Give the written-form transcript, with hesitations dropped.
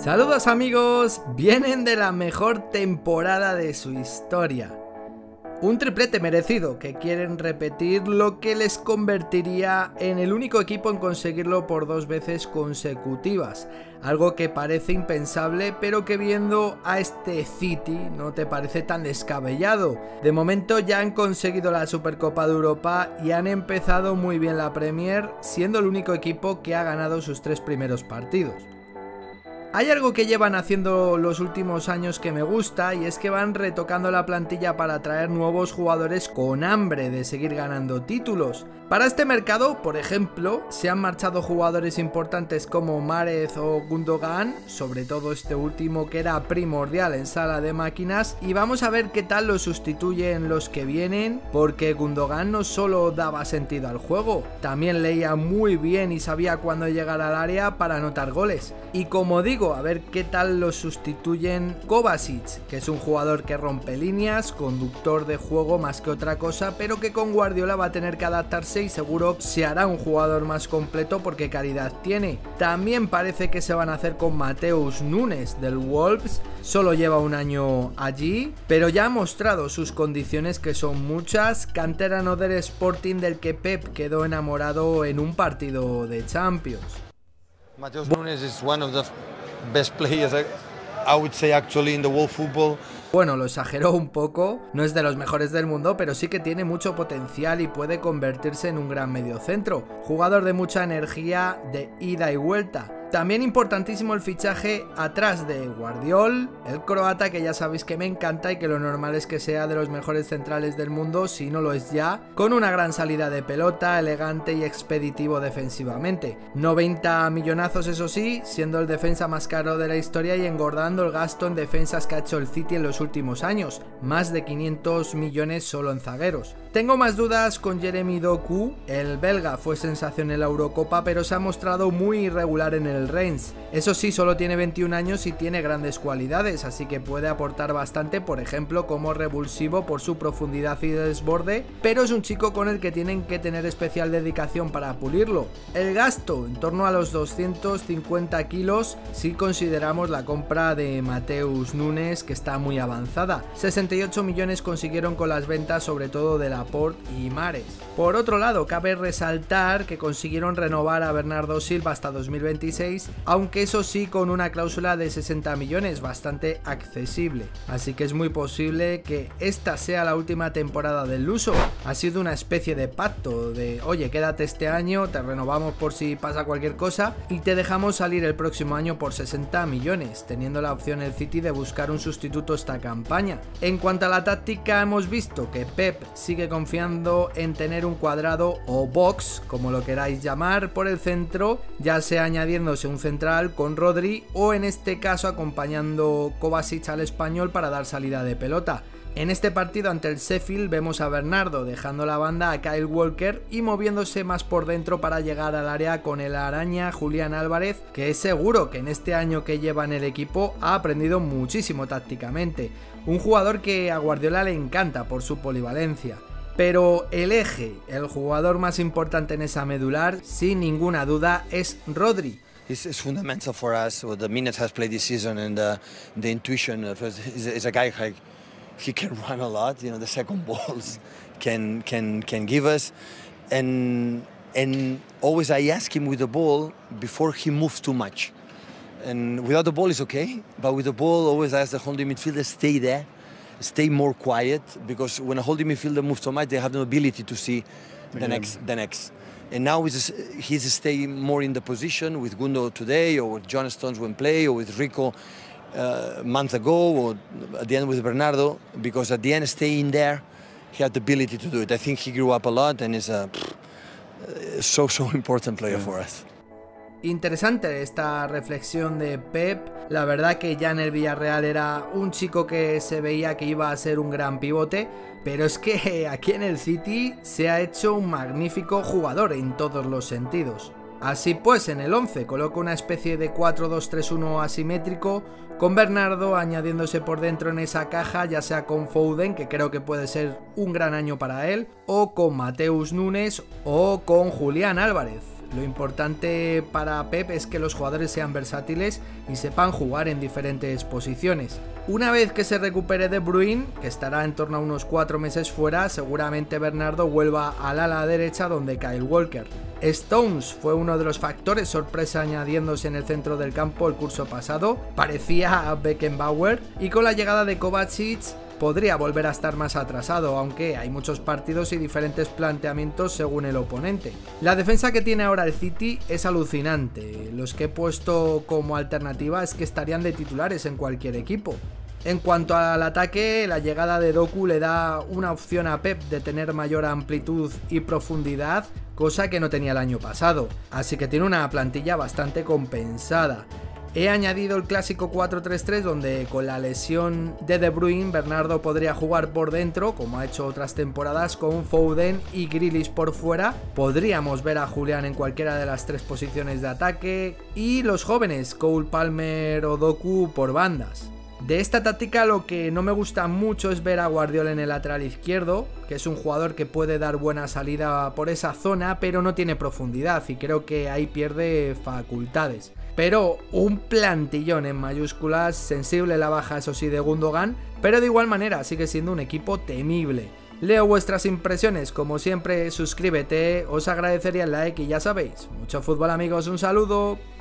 Saludos amigos, vienen de la mejor temporada de su historia. Un triplete merecido que quieren repetir, lo que les convertiría en el único equipo en conseguirlo por 2 veces consecutivas. Algo que parece impensable, pero que viendo a este City no te parece tan descabellado. De momento ya han conseguido la Supercopa de Europa y han empezado muy bien la Premier, siendo el único equipo que ha ganado sus 3 primeros partidos. Hay algo que llevan haciendo los últimos años que me gusta, y es que van retocando la plantilla para atraer nuevos jugadores con hambre de seguir ganando títulos. Para este mercado, por ejemplo, se han marchado jugadores importantes como Mahrez o Gundogan, sobre todo este último que era primordial en sala de máquinas, y vamos a ver qué tal lo sustituyen los que vienen, porque Gundogan no solo daba sentido al juego, también leía muy bien y sabía cuándo llegar al área para anotar goles. Y como digo, a ver qué tal lo sustituyen Kovacic, que es un jugador que rompe líneas, conductor de juego más que otra cosa, pero que con Guardiola va a tener que adaptarse y seguro se hará un jugador más completo porque calidad tiene. También parece que se van a hacer con Matheus Nunes del Wolves, solo lleva un año allí, pero ya ha mostrado sus condiciones, que son muchas. Canterano del Sporting, del que Pep quedó enamorado en un partido de Champions. Matheus Nunes is one of the best players, I would say, actually in the world football. Bueno, lo exageró un poco, no es de los mejores del mundo, pero sí que tiene mucho potencial y puede convertirse en un gran mediocentro. Jugador de mucha energía, de ida y vuelta. También importantísimo el fichaje atrás de Guardiol, el croata, que ya sabéis que me encanta y que lo normal es que sea de los mejores centrales del mundo, si no lo es ya, con una gran salida de pelota, elegante y expeditivo defensivamente. 90 millonazos eso sí, siendo el defensa más caro de la historia y engordando el gasto en defensas que ha hecho el City en los últimos años, más de 500 millones solo en zagueros. Tengo más dudas con Jeremy Doku, el belga fue sensación en la Eurocopa, pero se ha mostrado muy irregular en el Reims. Eso sí, solo tiene 21 años y tiene grandes cualidades, así que puede aportar bastante, por ejemplo como revulsivo por su profundidad y desborde, pero es un chico con el que tienen que tener especial dedicación para pulirlo. El gasto, en torno a los 250 kilos, si consideramos la compra de Matheus Nunes, que está muy avanzada. 68 millones consiguieron con las ventas, sobre todo de Laporte y Mahrez. Por otro lado, cabe resaltar que consiguieron renovar a Bernardo Silva hasta 2026, aunque eso sí con una cláusula de 60 millones, bastante accesible. Así que es muy posible que esta sea la última temporada del luso. Ha sido una especie de pacto de, oye, quédate este año, te renovamos por si pasa cualquier cosa y te dejamos salir el próximo año por 60 millones, teniendo la opción el City de buscar un sustituto esta campaña. En cuanto a la táctica, hemos visto que Pep sigue confiando en tener un cuadrado o box, como lo queráis llamar, por el centro, ya sea añadiéndose un central con Rodri o en este caso acompañando Kovacic al español para dar salida de pelota. En este partido ante el Sheffield vemos a Bernardo dejando la banda a Kyle Walker y moviéndose más por dentro para llegar al área con el araña Julián Álvarez, que es seguro que en este año que lleva en el equipo ha aprendido muchísimo tácticamente. Un jugador que a Guardiola le encanta por su polivalencia. Pero el eje, el jugador más importante en esa medular, sin ninguna duda, es Rodri. It's fundamental for us. With the minutes has played this season and the intuition of is a guy like he can run a lot. You know, the second balls can give us, and always I ask him with the ball before he moves too much. And without the ball is okay, but with the ball always ask the holding midfielder stay there, stay more quiet, because when a holding midfielder moves so much, they have no ability to see the next. And now he's staying more in the position with Gundo today, or with John Stones when play, or with Rico a month ago, or at the end with Bernardo, because at the end staying there, he had the ability to do it. I think he grew up a lot and is a so important player for us. Interesante esta reflexión de Pep. La verdad que ya en el Villarreal era un chico que se veía que iba a ser un gran pivote, pero es que aquí en el City se ha hecho un magnífico jugador en todos los sentidos. Así pues, en el 11 coloca una especie de 4-2-3-1 asimétrico, con Bernardo añadiéndose por dentro en esa caja, ya sea con Foden, que creo que puede ser un gran año para él, o con Matheus Nunes o con Julián Álvarez. Lo importante para Pep es que los jugadores sean versátiles y sepan jugar en diferentes posiciones. Una vez que se recupere De Bruyne, que estará en torno a unos 4 meses fuera, seguramente Bernardo vuelva al ala derecha donde Kyle Walker. Stones fue uno de los factores sorpresa añadiéndose en el centro del campo el curso pasado, parecía a Beckenbauer, y con la llegada de Kovacic podría volver a estar más atrasado, aunque hay muchos partidos y diferentes planteamientos según el oponente. La defensa que tiene ahora el City es alucinante, los que he puesto como alternativa es que estarían de titulares en cualquier equipo. En cuanto al ataque, la llegada de Doku le da una opción a Pep de tener mayor amplitud y profundidad, cosa que no tenía el año pasado, así que tiene una plantilla bastante compensada. He añadido el clásico 4-3-3 donde con la lesión de De Bruyne, Bernardo podría jugar por dentro, como ha hecho otras temporadas, con Foden y Grealish por fuera. Podríamos ver a Julián en cualquiera de las 3 posiciones de ataque y los jóvenes, Cole Palmer o Doku por bandas. De esta táctica lo que no me gusta mucho es ver a Guardiola en el lateral izquierdo, que es un jugador que puede dar buena salida por esa zona, pero no tiene profundidad y creo que ahí pierde facultades. Pero un plantillón en mayúsculas, sensible la baja eso sí de Gundogan, pero de igual manera sigue siendo un equipo temible. Leo vuestras impresiones, como siempre suscríbete, os agradecería el like y ya sabéis, mucho fútbol amigos, un saludo.